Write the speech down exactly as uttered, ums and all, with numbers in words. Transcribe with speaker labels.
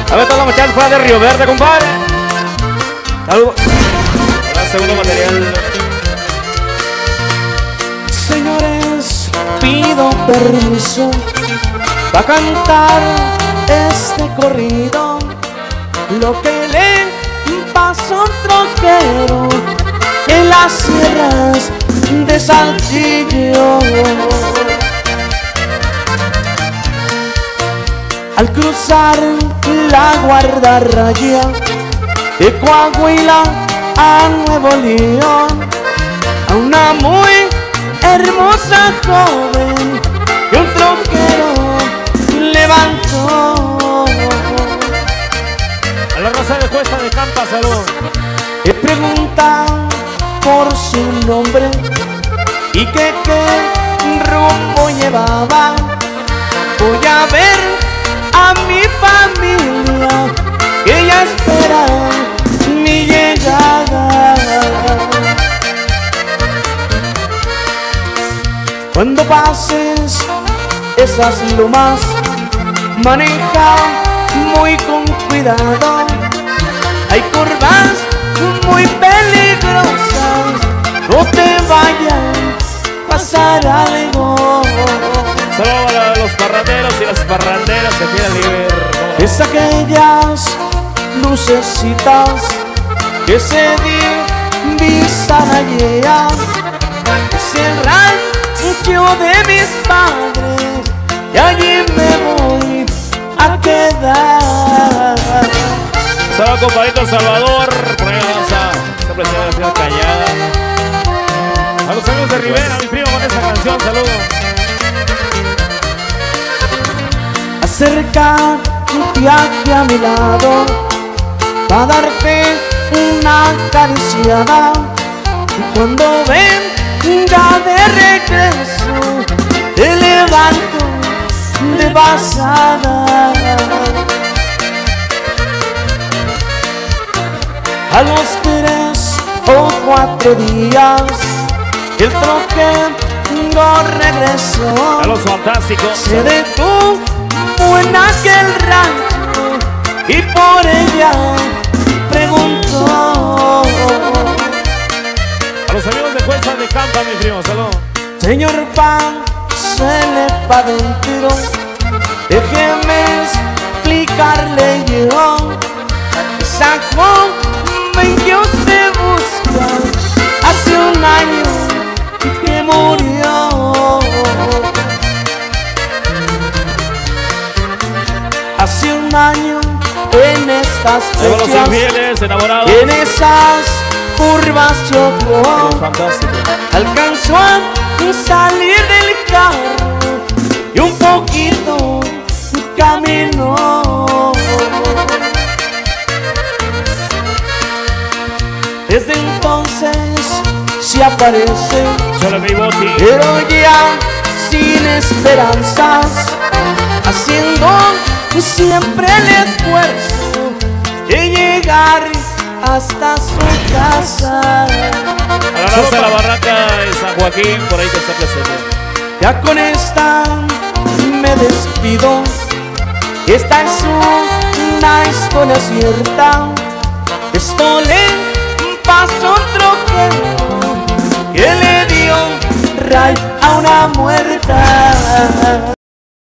Speaker 1: A ver, todos los muchachos fuera de Río Verde, compadre. Saludos. Ahora, segundo material.
Speaker 2: Señores, pido permiso para cantar este corrido. Lo que le pasó a un troquero en las sierras de Saltillo. Al cruzar la guardarraya de Coahuila a Nuevo León, a una muy hermosa joven que un troquero levantó.
Speaker 1: A la raza de Cuesta de Campa, salud.
Speaker 2: Le preguntan por su nombre y que qué rumbo llevaba. Voy a ver a mi familia que ya espera mi llegada. Cuando pases esas lomas, maneja muy con cuidado. Hay curvas muy peligrosas, no te vayan a pasar algo.
Speaker 1: Saludos para los parranderos y las parranderas que quieren libre.
Speaker 2: Es aquellas lucecitas que se divisan allá. Es el rancho de mis padres y allí me voy a quedar.
Speaker 1: Saludos, compadrito Salvador. Por ahí avanza. Siempre se debe ser callada. A los amigos de Rivera, mi primo con esa canción. Saludos.
Speaker 2: Acércate aquí a mi lado para darte una acariciada. Y cuando venga de regreso te levanto de pasada. A los tres o cuatro días el troquero regresó.
Speaker 1: A los fantásticos.
Speaker 2: Se detuvo en aquel rancho y por ella preguntó.
Speaker 1: A los amigos de Cuesta de Campa, mi primo, saludos.
Speaker 2: Señor, pásele pa' dentro, déjeme explicarle yo. Esa joven que usted busca hace un año que murió. Hace un año en estas fechas,
Speaker 1: infieles, enamorados,
Speaker 2: en esas curvas chocó. Alcanzó a salir del carro y un poquito caminó. Desde entonces se aparece, pero ya sin esperanzas, haciendo siempre el esfuerzo de llegar hasta su casa.
Speaker 1: A la raza de la barranca de San Joaquín, por ahí que está presente.
Speaker 2: Ya con esta me despido. Esta es una historia cierta. Esto le pasó a un troquero que le dio ray a una muerta.